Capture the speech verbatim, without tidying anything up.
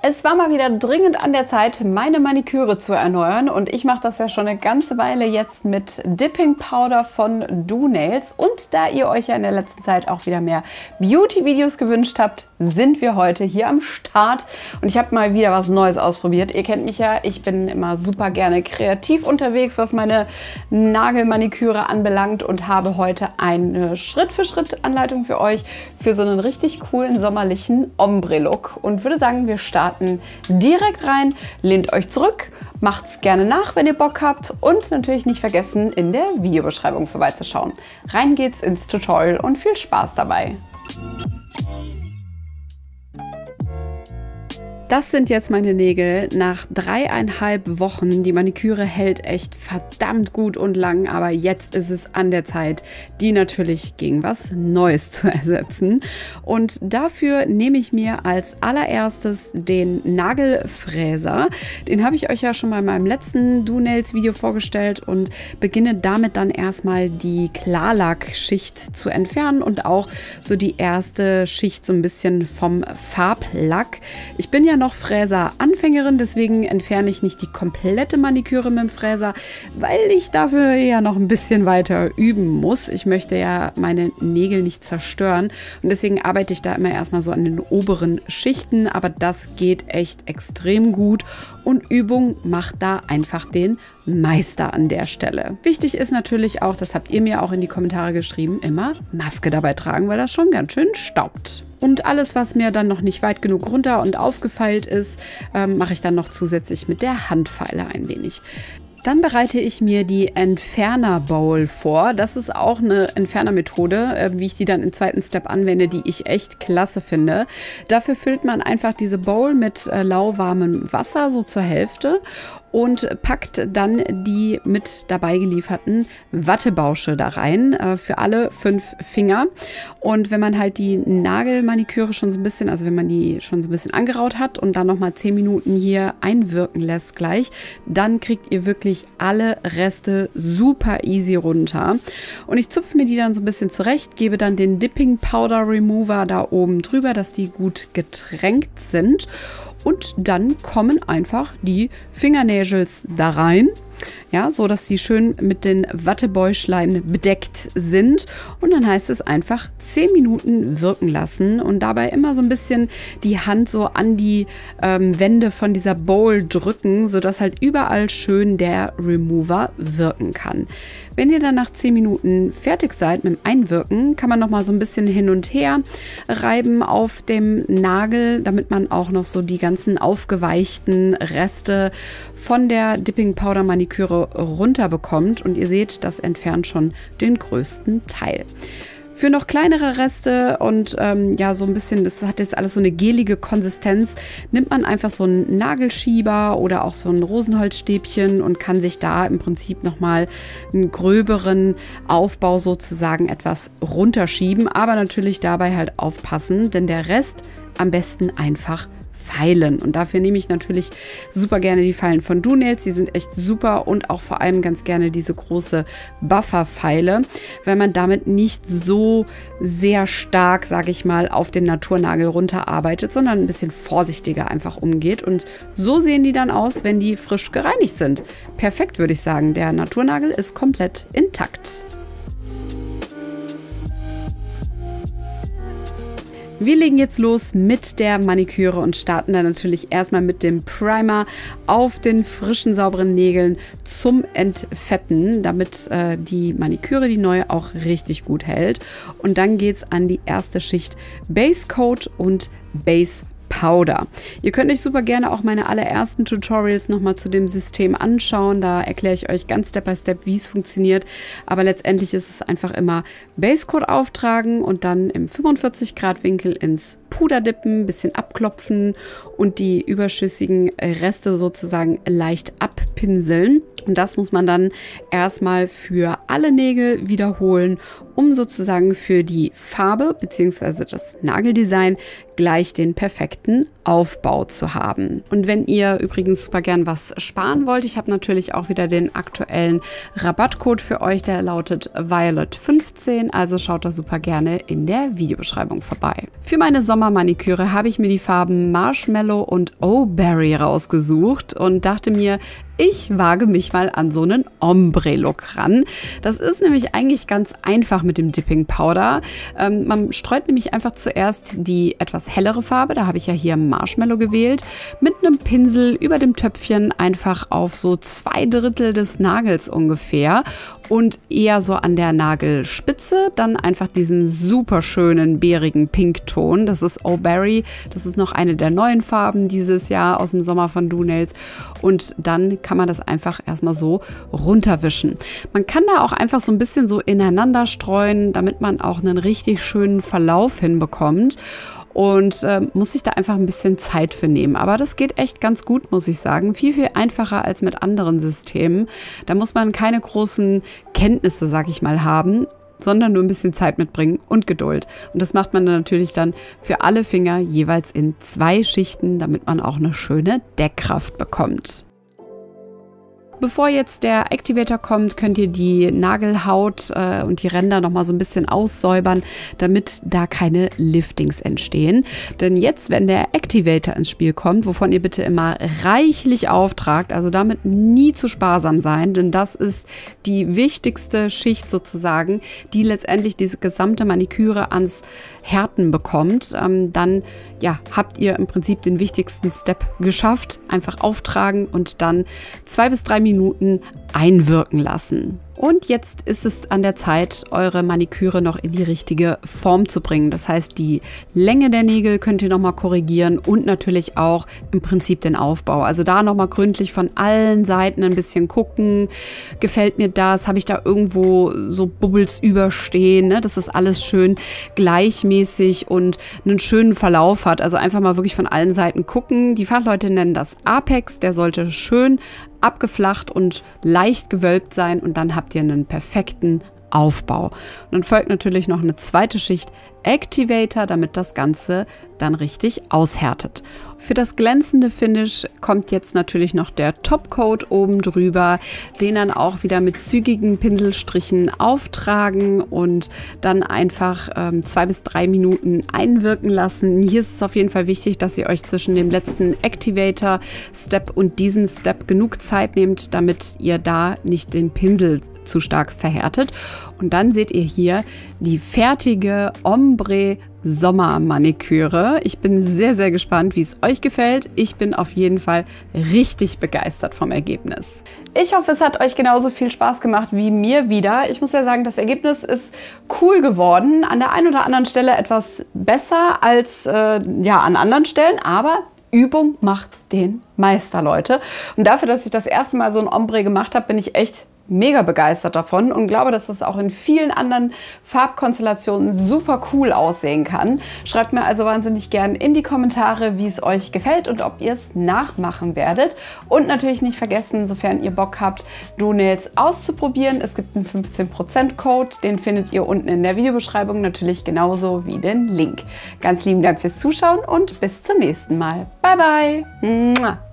Es war mal wieder dringend an der Zeit, meine Maniküre zu erneuern und ich mache das ja schon eine ganze Weile jetzt mit Dipping Powder von doNails. Und da ihr euch ja in der letzten Zeit auch wieder mehr Beauty-Videos gewünscht habt, sind wir heute hier am Start und ich habe mal wieder was Neues ausprobiert. Ihr kennt mich ja, ich bin immer super gerne kreativ unterwegs, was meine Nagelmaniküre anbelangt und habe heute eine Schritt-für-Schritt-Anleitung für euch für so einen richtig coolen sommerlichen Ombre-Look und würde sagen, wir starten direkt rein. Lehnt euch zurück, macht's gerne nach, wenn ihr Bock habt und natürlich nicht vergessen, in der Videobeschreibung vorbeizuschauen. Rein geht's ins Tutorial und viel Spaß dabei! Das sind jetzt meine Nägel nach dreieinhalb Wochen. Die Maniküre hält echt verdammt gut und lang, aber jetzt ist es an der Zeit, die natürlich gegen was Neues zu ersetzen. Und dafür nehme ich mir als allererstes den Nagelfräser. Den habe ich euch ja schon mal in meinem letzten doNails Video vorgestellt und beginne damit dann erstmal die Klarlackschicht zu entfernen und auch so die erste Schicht so ein bisschen vom Farblack. Ich bin ja noch Fräser-Anfängerin, deswegen entferne ich nicht die komplette Maniküre mit dem Fräser, weil ich dafür ja noch ein bisschen weiter üben muss. Ich möchte ja meine Nägel nicht zerstören und deswegen arbeite ich da immer erstmal so an den oberen Schichten, aber das geht echt extrem gut und Übung macht da einfach den Meister an der Stelle. Wichtig ist natürlich auch, das habt ihr mir auch in die Kommentare geschrieben, immer Maske dabei tragen, weil das schon ganz schön staubt. Und alles, was mir dann noch nicht weit genug runter und aufgefeilt ist, ähm, mache ich dann noch zusätzlich mit der Handfeile ein wenig. Dann bereite ich mir die Entferner-Bowl vor. Das ist auch eine Entfernermethode, äh, wie ich die dann im zweiten Step anwende, die ich echt klasse finde. Dafür füllt man einfach diese Bowl mit äh, lauwarmem Wasser, so zur Hälfte, und packt dann die mit dabei gelieferten Wattebausche da rein, äh, für alle fünf Finger. Und wenn man halt die Nagelmaniküre schon so ein bisschen, also wenn man die schon so ein bisschen angeraut hat und dann nochmal zehn Minuten hier einwirken lässt gleich, dann kriegt ihr wirklich alle Reste super easy runter. Und ich zupfe mir die dann so ein bisschen zurecht, gebe dann den Dipping Powder Remover da oben drüber, dass die gut getränkt sind. Und dann kommen einfach die Fingernägels da rein, ja, so dass sie schön mit den Wattebäuschlein bedeckt sind. Und dann heißt es einfach zehn Minuten wirken lassen und dabei immer so ein bisschen die Hand so an die ähm, Wände von dieser Bowl drücken, sodass halt überall schön der Remover wirken kann. Wenn ihr dann nach zehn Minuten fertig seid mit dem Einwirken, kann man noch mal so ein bisschen hin und her reiben auf dem Nagel, damit man auch noch so die ganzen aufgeweichten Reste von der Dipping Powder Maniküre runterbekommt. Und ihr seht, das entfernt schon den größten Teil. Für noch kleinere Reste und ähm, ja, so ein bisschen, das hat jetzt alles so eine gelige Konsistenz, nimmt man einfach so einen Nagelschieber oder auch so ein Rosenholzstäbchen und kann sich da im Prinzip nochmal einen gröberen Aufbau sozusagen etwas runterschieben, aber natürlich dabei halt aufpassen, denn der Rest am besten einfach feilen. Und dafür nehme ich natürlich super gerne die Feilen von doNails. Die sind echt super und auch vor allem ganz gerne diese große Buffer-Feile, weil man damit nicht so sehr stark, sage ich mal, auf den Naturnagel runterarbeitet, sondern ein bisschen vorsichtiger einfach umgeht. Und so sehen die dann aus, wenn die frisch gereinigt sind. Perfekt, würde ich sagen. Der Naturnagel ist komplett intakt. Wir legen jetzt los mit der Maniküre und starten dann natürlich erstmal mit dem Primer auf den frischen, sauberen Nägeln zum Entfetten, damit äh, die Maniküre, die neue, auch richtig gut hält. Und dann geht es an die erste Schicht Base Coat und Base Powder. Ihr könnt euch super gerne auch meine allerersten Tutorials nochmal zu dem System anschauen. Da erkläre ich euch ganz Step by Step, wie es funktioniert. Aber letztendlich ist es einfach immer Base Coat auftragen und dann im fünfundvierzig Grad Winkel ins Puder dippen, ein bisschen abklopfen und die überschüssigen Reste sozusagen leicht abpicken. aufpinseln. Und das muss man dann erstmal für alle Nägel wiederholen, um sozusagen für die Farbe bzw. das Nageldesign gleich den perfekten Aufbau zu haben. Und wenn ihr übrigens super gern was sparen wollt, ich habe natürlich auch wieder den aktuellen Rabattcode für euch, der lautet Violet fünfzehn, also schaut da super gerne in der Videobeschreibung vorbei. Für meine Sommermaniküre habe ich mir die Farben Marshmallow und Oh Berry rausgesucht und dachte mir, ich wage mich mal an so einen Ombre-Look ran. Das ist nämlich eigentlich ganz einfach mit dem Dipping Powder. Ähm, man streut nämlich einfach zuerst die etwas hellere Farbe, da habe ich ja hier Marshmallow gewählt, mit einem Pinsel über dem Töpfchen einfach auf so zwei Drittel des Nagels ungefähr und eher so an der Nagelspitze dann einfach diesen super schönen beerigen Pinkton. Das ist Oh Berry, das ist noch eine der neuen Farben dieses Jahr aus dem Sommer von Do Nails und dann kann man das einfach erstmal so runterwischen. Man kann da auch einfach so ein bisschen so ineinander streuen, damit man auch einen richtig schönen Verlauf hinbekommt. Und äh, muss sich da einfach ein bisschen Zeit für nehmen. Aber das geht echt ganz gut, muss ich sagen. Viel, viel einfacher als mit anderen Systemen. Da muss man keine großen Kenntnisse, sag ich mal, haben, sondern nur ein bisschen Zeit mitbringen und Geduld. Und das macht man dann natürlich dann für alle Finger jeweils in zwei Schichten, damit man auch eine schöne Deckkraft bekommt. Bevor jetzt der Activator kommt, könnt ihr die Nagelhaut äh, und die Ränder noch mal so ein bisschen aussäubern, damit da keine Liftings entstehen. Denn jetzt, wenn der Activator ins Spiel kommt, wovon ihr bitte immer reichlich auftragt, also damit nie zu sparsam sein, denn das ist die wichtigste Schicht sozusagen, die letztendlich diese gesamte Maniküre ans Härten bekommt, ähm, dann ja, habt ihr im Prinzip den wichtigsten Step geschafft. Einfach auftragen und dann zwei bis drei Minuten einwirken lassen. Und jetzt ist es an der Zeit, eure Maniküre noch in die richtige Form zu bringen. Das heißt, die Länge der Nägel könnt ihr nochmal korrigieren und natürlich auch im Prinzip den Aufbau. Also da nochmal gründlich von allen Seiten ein bisschen gucken. Gefällt mir das? Habe ich da irgendwo so Bubbles überstehen? Ne? Dass das alles schön gleichmäßig und einen schönen Verlauf hat. Also einfach mal wirklich von allen Seiten gucken. Die Fachleute nennen das Apex. Der sollte schön abgeflacht und leicht gewölbt sein und dann habt ihr einen perfekten Aufbau. Und dann folgt natürlich noch eine zweite Schicht Activator, damit das Ganze dann richtig aushärtet. Für das glänzende Finish kommt jetzt natürlich noch der Topcoat oben drüber, den dann auch wieder mit zügigen Pinselstrichen auftragen und dann einfach ähm, zwei bis drei Minuten einwirken lassen. Hier ist es auf jeden Fall wichtig, dass ihr euch zwischen dem letzten Activator-Step und diesem Step genug Zeit nehmt, damit ihr da nicht den Pinsel zu stark verhärtet. Und dann seht ihr hier die fertige Ombre Sommermaniküre. Ich bin sehr, sehr gespannt, wie es euch gefällt. Ich bin auf jeden Fall richtig begeistert vom Ergebnis. Ich hoffe, es hat euch genauso viel Spaß gemacht wie mir wieder. Ich muss ja sagen, das Ergebnis ist cool geworden. An der einen oder anderen Stelle etwas besser als äh, ja, an anderen Stellen, aber Übung macht den Meister, Leute. Und dafür, dass ich das erste Mal so ein Ombre gemacht habe, bin ich echt mega begeistert davon und glaube, dass das auch in vielen anderen Farbkonstellationen super cool aussehen kann. Schreibt mir also wahnsinnig gern in die Kommentare, wie es euch gefällt und ob ihr es nachmachen werdet. Und natürlich nicht vergessen, sofern ihr Bock habt, Do Nails auszuprobieren. Es gibt einen fünfzehn Prozent Code, den findet ihr unten in der Videobeschreibung, natürlich genauso wie den Link. Ganz lieben Dank fürs Zuschauen und bis zum nächsten Mal. Bye, bye!